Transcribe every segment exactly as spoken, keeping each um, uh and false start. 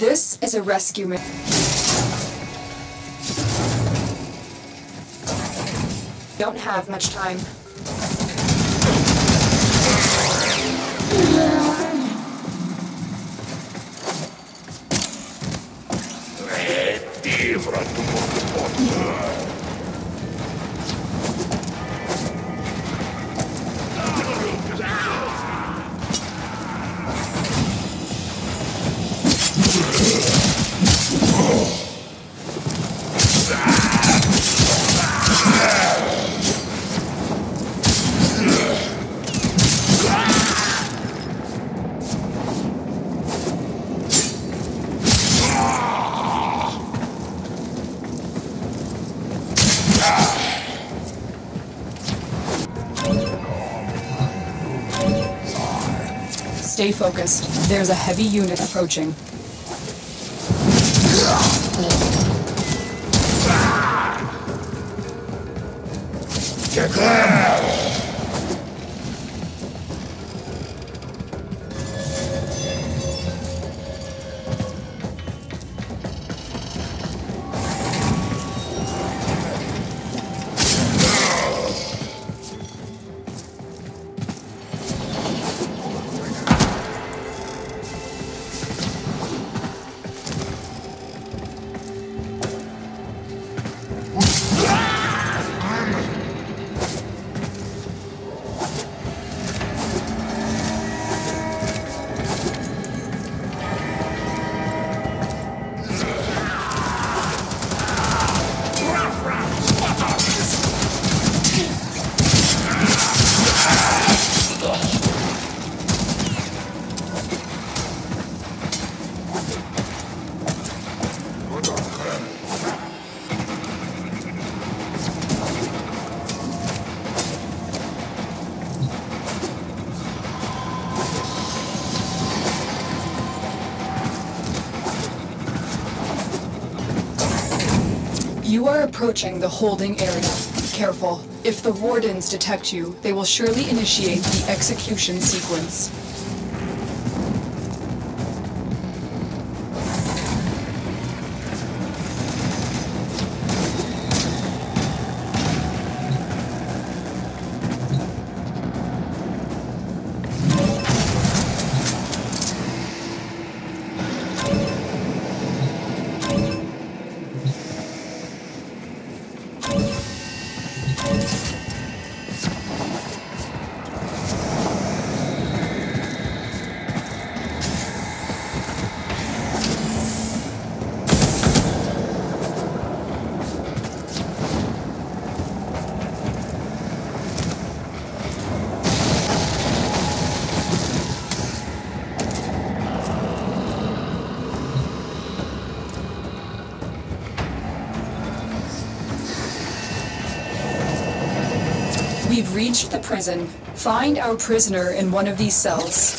This is a rescue mission. Don't have much time. Stay focused. There's a heavy unit approaching. Get clear! You are approaching the holding area. Careful. If the wardens detect you, they will surely initiate the execution sequence. We've reached the prison. Find our prisoner in one of these cells.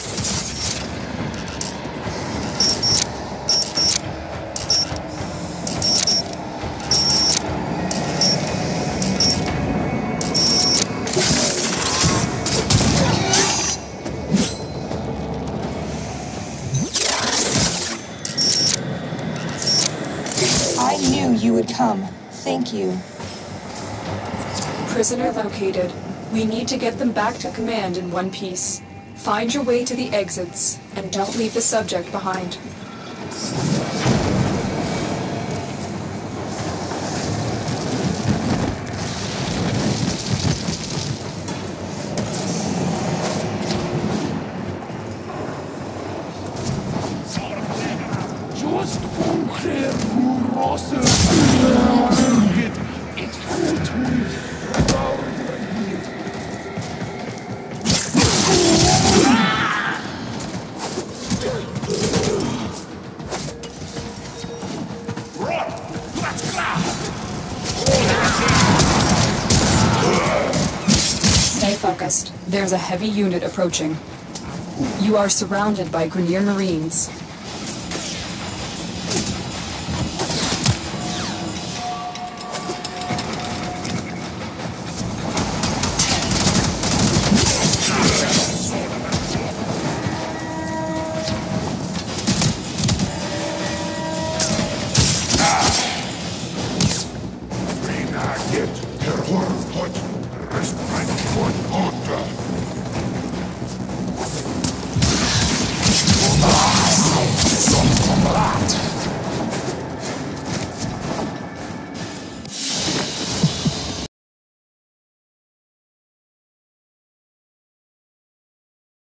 I knew you would come. Thank you. Prisoner located. We need to get them back to command in one piece. Find your way to the exits, and don't leave the subject behind. Stay focused. There's a heavy unit approaching. You are surrounded by Grineer Marines.